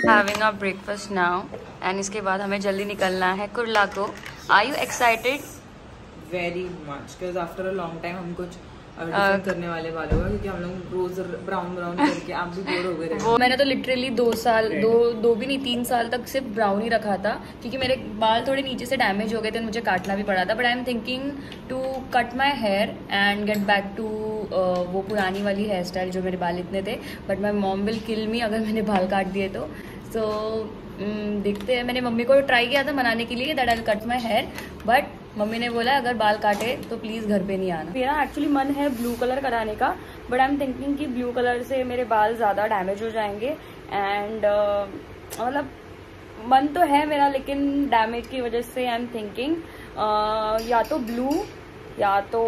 Having a breakfast now and इसके बाद हमें जल्दी निकलना है कुर्ला को। Are you excited? Very much because after a long time हम कुछ करने वाले वालों का, क्योंकि हम लोग रोज ब्राउन करके आप भी बोर हो गए थे। मैंने तो लिटरली 2 साल दो भी नहीं 3 साल तक सिर्फ ब्राउन ही रखा था, क्योंकि मेरे बाल थोड़े नीचे से डैमेज हो गए थे, मुझे काटना भी पड़ा था। But I am thinking to cut my hair and get back to वो पुरानी वाली हेयर स्टाइल जो मेरे बाल इतने थे। But my mom will kill me अगर मैंने बाल काट दिए तो। सो देखते हैं। मैंने मम्मी को ट्राई किया था मनाने के लिए that I will cut my hair, but मम्मी ने बोला अगर बाल काटे तो प्लीज़ घर पे नहीं आना। मेरा एक्चुअली मन है ब्लू कलर कराने का, बट आई एम थिंकिंग कि ब्लू कलर से मेरे बाल ज़्यादा डैमेज हो जाएंगे एंड मतलब मन तो है मेरा, लेकिन डैमेज की वजह से आई एम थिंकिंग या तो ब्लू या तो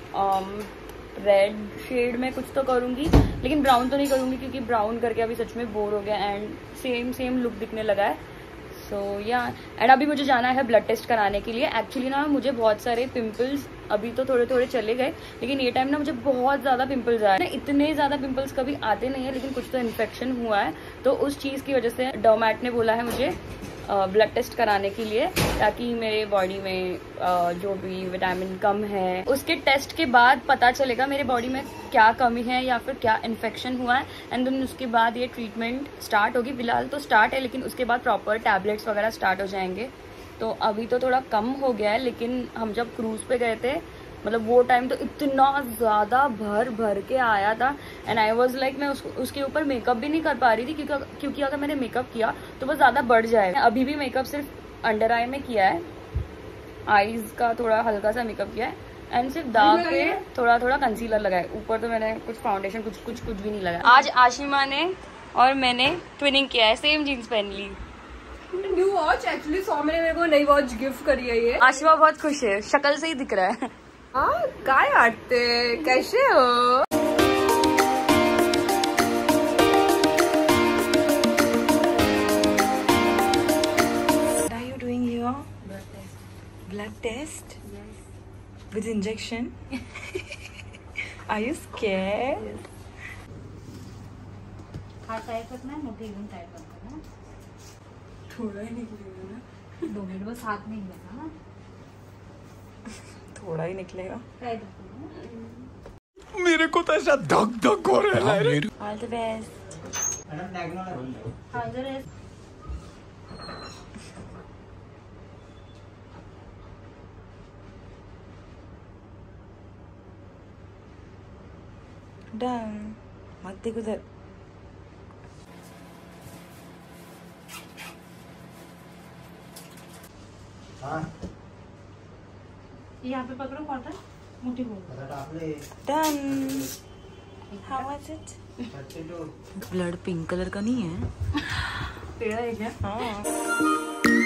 रेड शेड में कुछ तो करूँगी, लेकिन ब्राउन तो नहीं करूँगी क्योंकि ब्राउन करके अभी सच में बोर हो गया एंड सेम लुक दिखने लगा है। सो या एंड अभी मुझे जाना है ब्लड टेस्ट कराने के लिए। एक्चुअली ना मुझे बहुत सारे पिंपल्स अभी तो थोड़े चले गए, लेकिन ये टाइम ना मुझे बहुत ज़्यादा पिंपल्स आए हैं। इतने ज़्यादा पिंपल्स कभी आते नहीं है, लेकिन कुछ तो इन्फेक्शन हुआ है, तो उस चीज़ की वजह से डर्मैट ने बोला है मुझे ब्लड टेस्ट कराने के लिए, ताकि मेरे बॉडी में जो भी विटामिन कम है उसके टेस्ट के बाद पता चलेगा मेरे बॉडी में क्या कमी है या फिर क्या इन्फेक्शन हुआ है, एंड देन उसके बाद ये ट्रीटमेंट स्टार्ट होगी। फिलहाल तो स्टार्ट है, लेकिन उसके बाद प्रॉपर टैबलेट्स वगैरह स्टार्ट हो जाएंगे। तो अभी तो थोड़ा कम हो गया है, लेकिन हम जब क्रूज पे गए थे मतलब वो टाइम तो इतना ज़्यादा भर के आया था एंड आई वॉज लाइक मैं उसके ऊपर मेकअप भी नहीं कर पा रही थी, क्योंकि अगर मैंने मेकअप किया तो वो ज़्यादा बढ़ जाएगा। अभी भी मेकअप सिर्फ अंडर आई में किया है, आईज का थोड़ा हल्का सा मेकअप किया है एंड सिर्फ दाग पे थोड़ा कंसीलर लगाया। ऊपर तो मैंने कुछ फाउंडेशन कुछ भी नहीं लगाया। आज आशिमा ने और मैंने ट्विनिंग किया है, सेम जीन्स पहन ली। न्यू वॉच एक्चुअली 100 में मेरे को नई वॉच गिफ्ट करी है ये। आशिमा बहुत खुश है, शक्ल से ही दिख रहा है। हाँ काय आटते कैसे हो? What are you doing here? Blood test? Yes. With injection? Are you scared? Yes. हाथ टाइट रखना है, मुट्ठी एकदम टाइट रखना है। थोड़ा ही निकलेगा ना, 2 मिनट बस हाथ नहीं लगा ना, थोड़ा ही निकलेगा। टाइट रखना। मेरे को तो ऐसा धक हो रहा है। All the best. Done. मत देख उधर। यहाँ पे पकड़ो कॉटन, मुट्ठी बोल। Done. How was it? Blood pink colour का नहीं है, टेढ़ा है क्या? हाँ।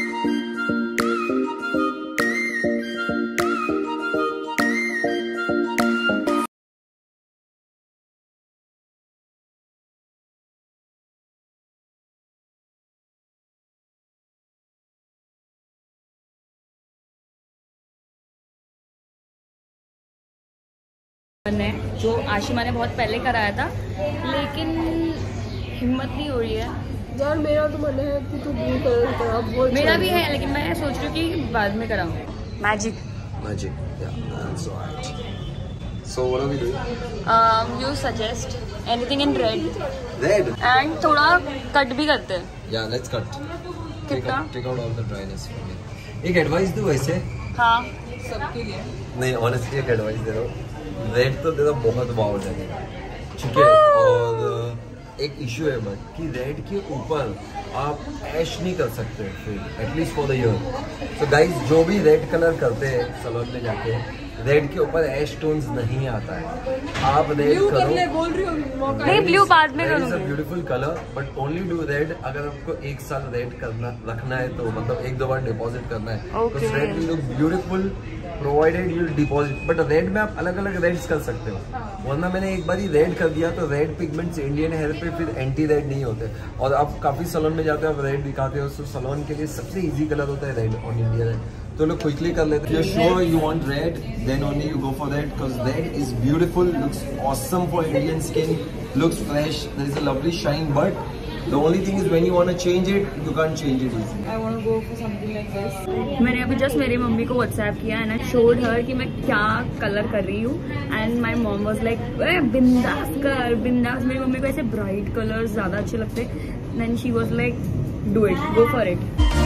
है जो आशिमा ने बहुत पहले कराया था, लेकिन हिम्मत नहीं हो रही है यार। मेरा तो मन है कि तू ब्लू कलर करा, बहुत मेरा भी है, लेकिन मैं सोच रही हूँ कि बाद में कराऊँ। Magic Yeah, that's right. So what are we doing? You suggest anything in red Red. And थोड़ा कट भी करते हैं। Yeah, let's cut. कितना? Take out all the dryness from me. एक एडवाइस दूँ वैसे? हाँ सबके लिए। नहीं, ऑनेस्टली एक एडवाइस दे रहा हूँ। रेड तो तेरा बहुत वाव लगेगा, ठीक है। और एक इशू है बट कि रेड के ऊपर आप ऐश नहीं कर सकते फिर at least for the year. So guys जो भी रेड कलर करते हैं सैलून में जाके, रेड के ऊपर ऐश टोन्स नहीं आता है। आप रेड करो, बोल रही हो मौका नहीं ब्लू बाद में करूँगा। करूँगी। Beautiful colour but only do red अगर आपको 1 साल रेड करना रखना है तो, मतलब 1-2 बार डिपॉजिट करना है। Okay. Red will look beautiful provided you deposit, but red में आप अलग अलग रेड्स कर सकते हो। वरना मैंने एक बार ही रेड कर दिया तो रेड पिगमेंट्स इंडियन हेयर पे फिर एंटी रेड नहीं होते। और आप काफी सैलून में जाते हो, आप रेड दिखाते हो, तो सैलून के लिए सबसे इजी कलर होता है रेड ऑन इंडिया रेड। तो लोग क्विकली कर लेते हैं। Sure you want red then only you go for red, because red is beautiful, looks awesome for Indian skin, looks fresh, there is a lovely shine, but The only thing is when you want to change it, you can't change it easily. I want to go for something like this. मैंने अभी just मेरी mummy को WhatsApp किया and I showed her कि मैं क्या colour कर रही हूँ and my mom was like बिंदास कर बिंदास। मेरी मम्मी को ऐसे ब्राइट कलर्स ज़्यादा अच्छे लगते then she was like do it, go for it.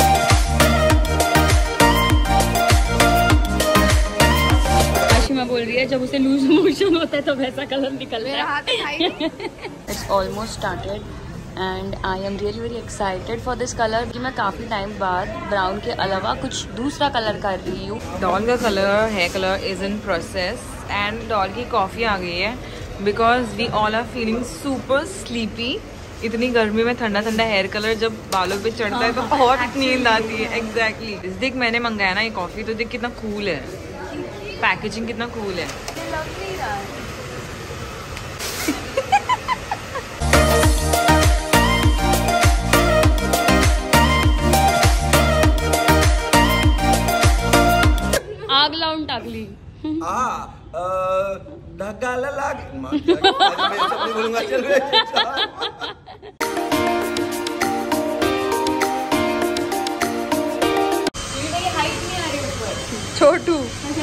Ashima बोल रही है जब उसे लूज मोशन होता है तो वैसा कलर निकलता है। It's almost started and I am really very excited for this colour कि मैं काफ़ी टाइम बाद ब्राउन के अलावा कुछ दूसरा कलर कर रही हूँ। डॉल का colour, hair colour is in process and doll की कॉफ़ी आ गई है because we all are feeling super sleepy. इतनी गर्मी में ठंडा ठंडा हेयर कलर जब बालों पे चढ़ता है तो बहुत नींद आती है। एग्जैक्टली देख मैंने मंगाया ना ये कॉफ़ी तो देख कितना कूल है, पैकेजिंग कितना कूल है। आग लावून टाकली। ढकाला लाग बोलूंगा चल छोटू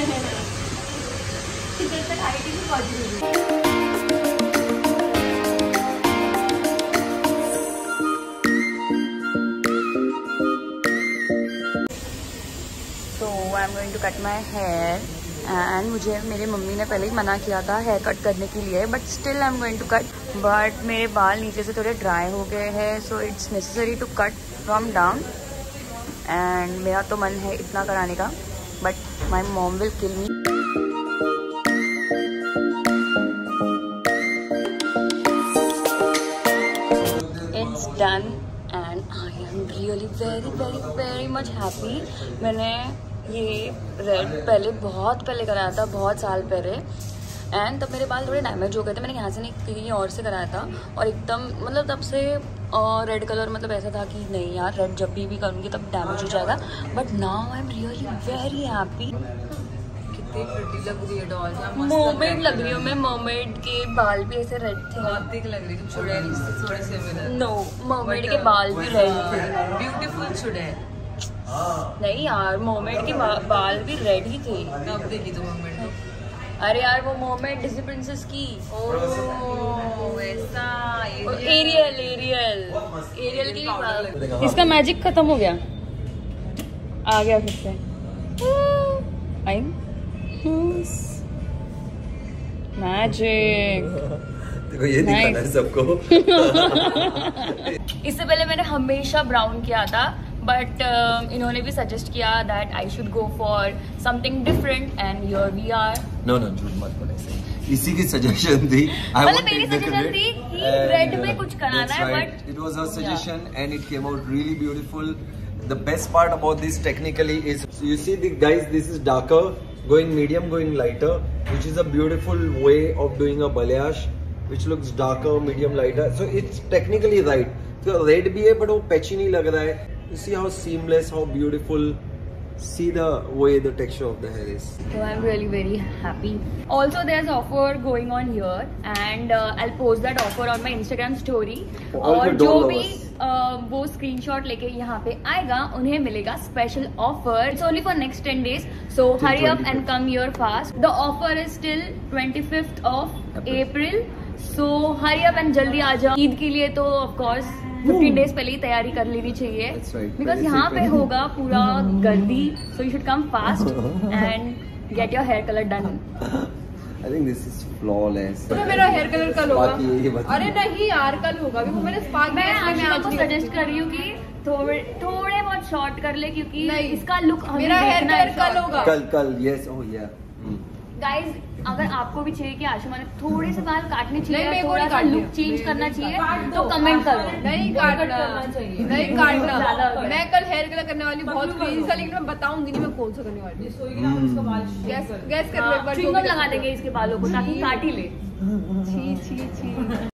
So I'm going to cut my hair and मुझे मेरी मम्मी ने पहले ही मना किया था हेयर कट करने के लिए but still I am going to cut. But मेरे बाल नीचे से थोड़े ड्राई हो गए हैं so it's necessary to cut from down and मेरा तो मन है इतना कराने का but my mom will kill me. It's done and I am really very very very much happy. मैंने ये रेड पहले बहुत पहले कराया था, बहुत साल पहले एंड तब मेरे बाल थोड़े डैमेज हो गए थे। मैंने यहाँ से नहीं कहीं और से कराया था और एकदम मतलब तब से रेड कलर मतलब ऐसा था कि नहीं यार रेड जब भी करूँगी तब डैमेज हो जाएगा but now I am really very happy. कितनी प्रिटी लग रही है डॉल, मर्मेड लग रही हूँ मैं। मर्मेड के बाल भी ऐसे रेड थे। बहुत थिक लग रही है चुड़ैल से थोड़े से। नो मर्मेड के बाल भी रेड थे। ब्यूटीफुल चुड़ैल। नहीं यार मर्मेड के बाल भी रेड ही थे। कब देखी तुम मम्मी? अरे यार वो मर्मेड डिज्नी प्रिंसेस की वैसा एरियल की भी बाल। इसका मैजिक खत्म हो गया, आ गया फिर से। मैजिक देखो ये दिखाना है सबको। इससे पहले मैंने हमेशा ब्राउन किया था बट इन्होंने भी सजेस्ट किया that I should go for something different and here we are. No झूठ मत बोले, इसी की सजेशन थी। मतलब मेरी सजेशन थी कि रेड में कुछ कराना है but it was her suggestion and it came out really beautiful. The best part about this technically is you see the guys, this is darker going medium going lighter, which is a beautiful way of doing a balayage which looks darker medium lighter, so it's technically right. So red bhi hai but wo patchy nahi lag raha hai. You see how seamless, how beautiful, see the way the texture of the hair is. So I'm really very happy. Also there's offer going on here and I'll post that offer on my Instagram story. और जो भी वो screenshot लेके यहाँ पे आएगा उन्हें मिलेगा special offer. It's only for next 10 days, so hurry up and come here fast. The offer is till 25th of April, so hurry up and जल्दी आ जाओ। ईद के लिए तो of course 15 days पहले ही तैयारी कर लेनी चाहिए बिकॉज यहाँ पे होगा पूरा गर्दी, so you should come fast and get your hair color done. I think this is flawless. तो मेरा हेयर कलर कल होगा। अरे नहीं यार कल होगा क्योंकि मैंने स्पार्क मैं आपको सजेस्ट कर रही हूँ कि थोड़े बहुत शॉर्ट कर ले क्योंकि इसका लुक मेरा हेयर कलर कल होगा। कल यस ओह या गाइज अगर आपको भी चाहिए कि आशिमा ने थोड़े से बाल काटने चाहिए, थोड़ा सा लुक चेंज करना चाहिए तो कमेंट करो। नहीं काटना चाहिए, नहीं काटना। मैं कल हेयर कलर करने वाली बहुत क्रेजी था लेकिन मैं बताऊंगी नहीं मैं कौन सा करने वाली हूँ। गैस कर च्युइंगम लगा देंगे इसके बालों को ताकि काट ही ले। छी